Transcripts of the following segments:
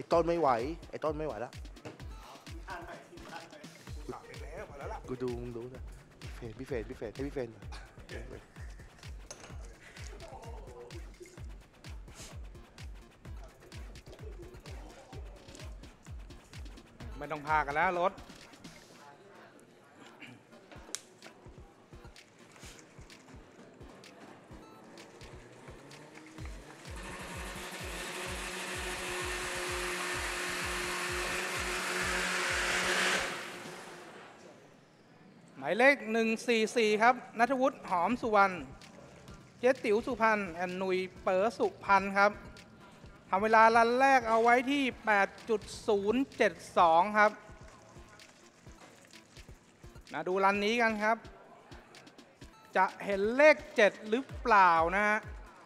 อ้ต้นไม่ไหวไอ้ต้นไม่ไหวแล้วกูดูมึงดูนะพี่เฟรนให้พี่เฟรนไม่ต้องพากันแล้วรถหมายเลข144ครับณัฐวุฒิหอมสุวรรณเจ๊ติ๋วสุพรรณแอนนุยเป๋อสุพรรณครับทำเวลารันแรกเอาไว้ที่ 8.072 ครับมาดูรันนี้กันครับจะเห็นเลข7หรือเปล่านะฮะ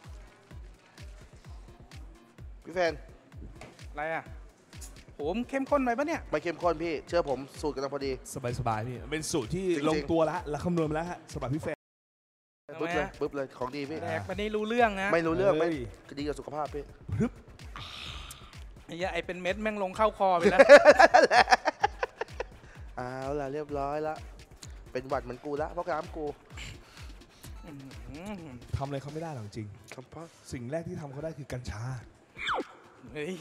พี่เฟรนอะไรอ่ะผมเข้มข้นไปปะเนี่ยไม่เข้มข้นพี่เชื่อผมสูตรกันพอดีสบายพี่เป็นสูตรที่ลงตัวแล้วคำนวณมาแล้วฮะสำหรับพี่แฟนปึ๊บเลยของดีพี่แดกไปนี่รู้เรื่องนะไม่รู้เรื่องไม่ดีกับสุขภาพพี่ปึ๊บไอ้เป็นเม็ดแม่งลงเข้าคอไปแล้วเอาล่ะเรียบร้อยละเป็นหวัดเหมือนกูละเพราะกล้ามกูทำอะไรเขาไม่ได้หรอกจริงสิ่งแรกที่ทำเขาได้คือกัญชาเฮ้ย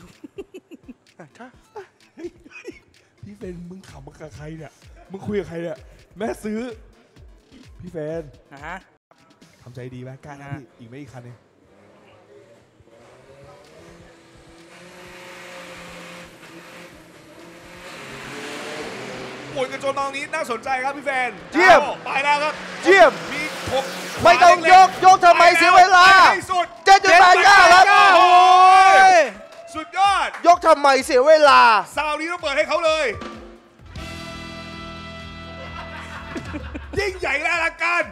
พี่เฟนมึงขำกับใครเนี่ยมึงคุยกับใครเนี่ยแม่ซื้อพี่เฟนทำใจดีไหมกล้านะพี่อีกไม่อีกคันนึงโอ้ยกระโจนตองนี้น่าสนใจครับพี่แฟนเยี่ยมไปแล้วครับเยี่ยมมีไม่ต้องยกทำไมเสียเวลา7.89ครับโอ้ยสุดยอดยกทำไมเสียเวลาซาวนี้ต้องเปิดให้เขาเลยยิ่งใหญ่และอลังการ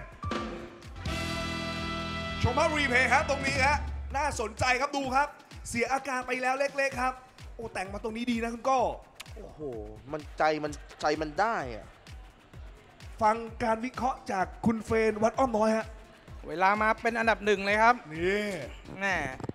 ชมภาพรีเพย์ครับตรงนี้ฮะน่าสนใจครับดูครับเสียอาการไปแล้วเล็กๆครับโอ้แต่งมาตรงนี้ดีนะคุณก้อโอ้โหมันใจมันได้อะฟังการวิเคราะห์จากคุณเฟรนวัดอ้อมน้อยฮะเวลามาเป็นอันดับ1เลยครับนี่แน่